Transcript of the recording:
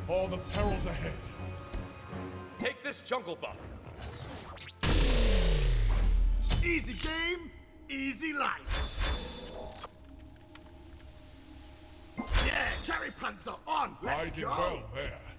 all the perils ahead. Take this jungle buff. Easy game, easy life. Yeah, carry panzer on. I Let's did go. well there.